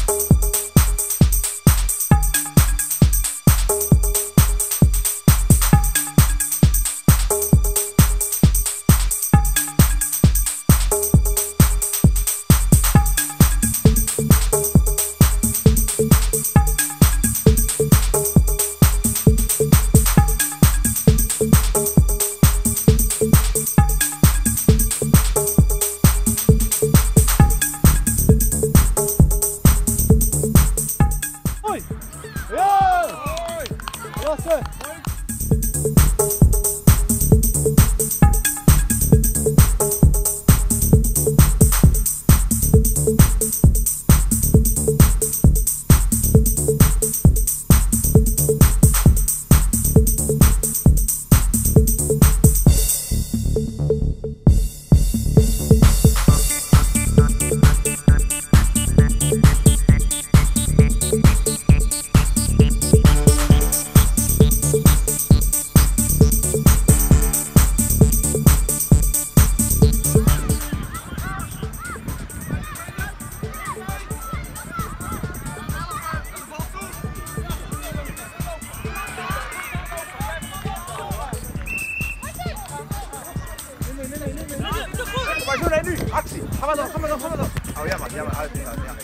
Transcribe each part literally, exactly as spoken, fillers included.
Maar zo, nee, nu, actie. Ga maar dan, ga maar dan, ga maar dan. Oh ja man, ja maar, uit, ja, ja.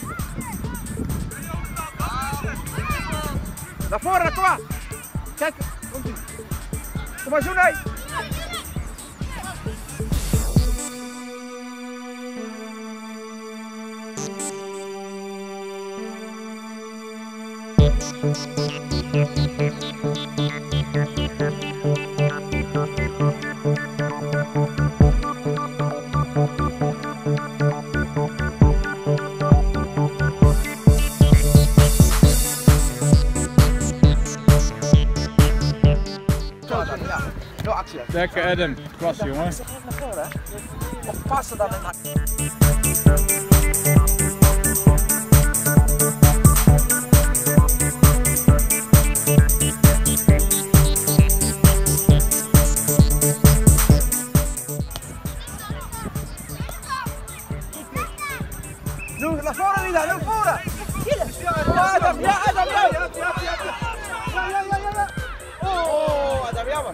Naar voren, kom maar. Kijk, komt ie. Kom maar zo, nee. Lekker Adam, klasse jongen. Zeg even naar voren, hè. Of passen dan in. Nu, naar voren Rida, naar voren! Ja, Adam, ja, Adam, ja! Ja, ja, ja, ja, ja! Oh, Adam, jammer!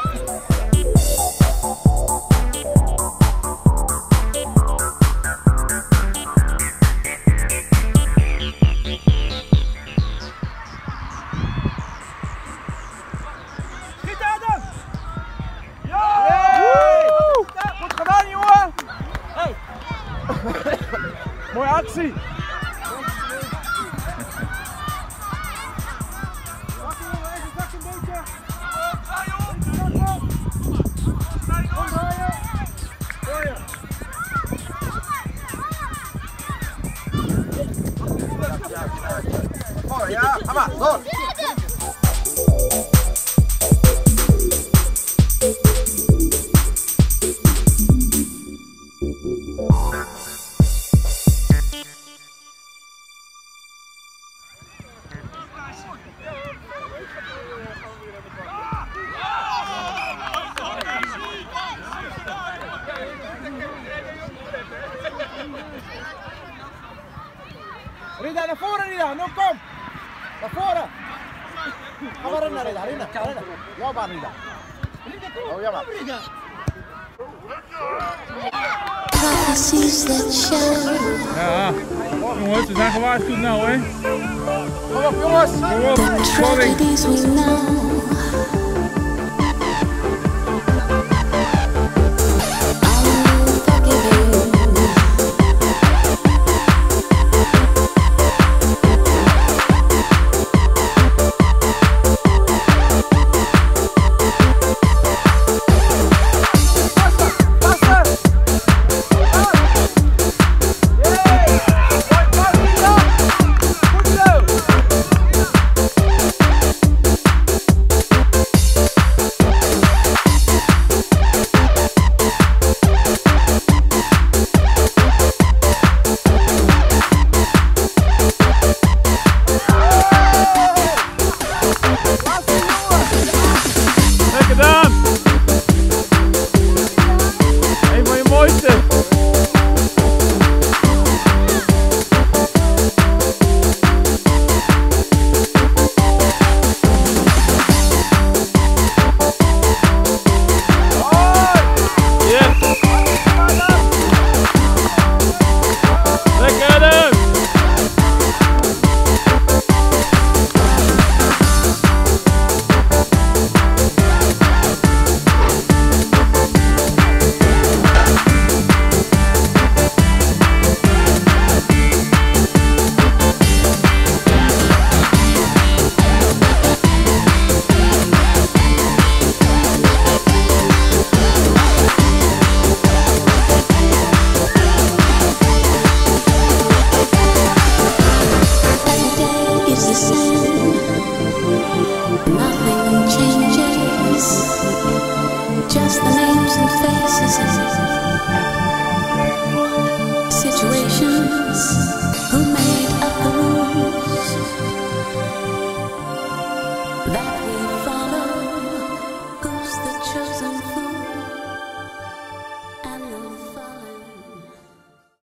Schiet Adam! Ja! Goed gedaan jongen! Hey. Mooie actie! Oh ja, ga maar, door! Rida, naar voren Rida, nu kom! Naar voren! Ga maar rennen Rida, rennen, rennen! Jouw baan Rida! Oh ja maar! Ja, jongens, we zijn gewaarschuwd nou hè. Kom op jongens! Kom op, spanning!